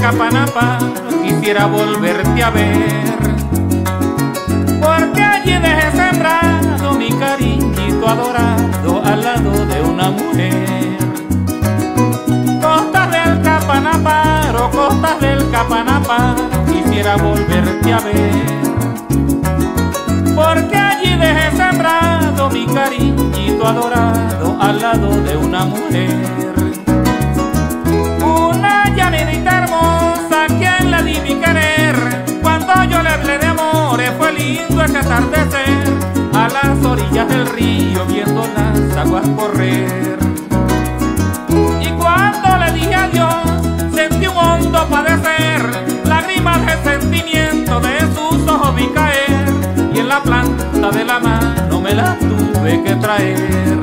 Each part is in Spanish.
Capanapa quisiera volverte a ver, porque allí dejé sembrado mi cariñito adorado al lado de una mujer. Costas del Capanapa, costas del Capanapa, quisiera volverte a ver, porque allí dejé sembrado mi cariñito adorado al lado de una mujer. Una llanerita hermosa, quien le di mi querer, cuando yo le hablé de amores fue lindo ese atardecer, a las orillas del río viendo las aguas correr. Y cuando le dije adiós sentí un hondo padecer, lágrimas de sentimiento de sus ojos vi caer, y en la planta de la mano me la tuve que traer.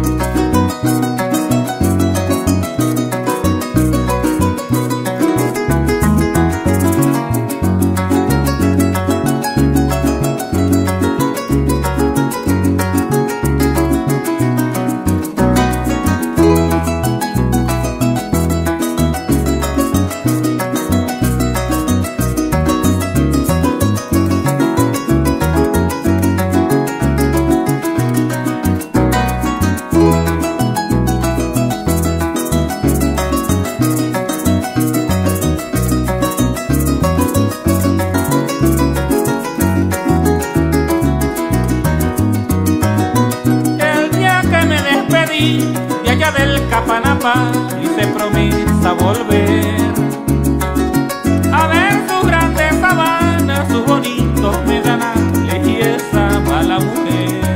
De allá del Capanapa hice promesa volver a ver sus grandes sabanas, sus bonitos medanales y esa mala mujer.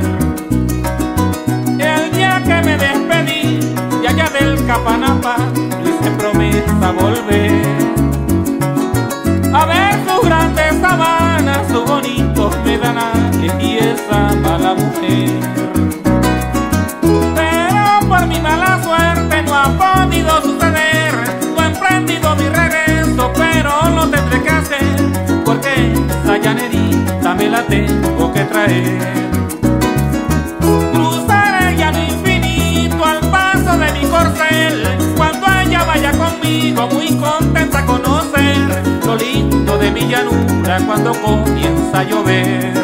El día que me despedí de allá del Capanapa hice promesa volver a ver sus grandes sabanas, sus bonitos medanales y esa mala mujer. Por mi mala suerte no ha podido suceder, no he emprendido mi regreso, pero lo tendré que hacer, porque esa llanerita me la tengo que traer. Cruzaré ya lo infinito al paso de mi corcel, cuando ella vaya conmigo muy contenta a conocer lo lindo de mi llanura cuando comienza a llover.